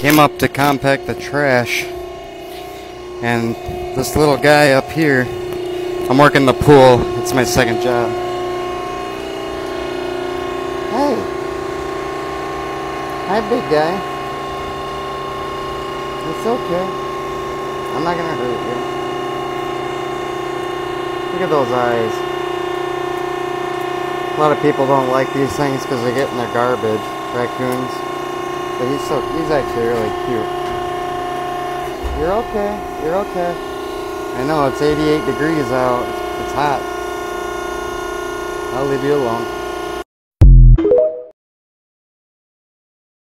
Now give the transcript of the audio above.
Came up to compact the trash, and this little guy up here, I'm working the pool, it's my second job. Hey. Hi, big guy. It's okay. I'm not gonna hurt you. Look at those eyes. A lot of people don't like these things because they get in their garbage, raccoons. But he's actually really cute. You're okay. You're okay. I know it's 88 degrees out. It's hot. I'll leave you alone.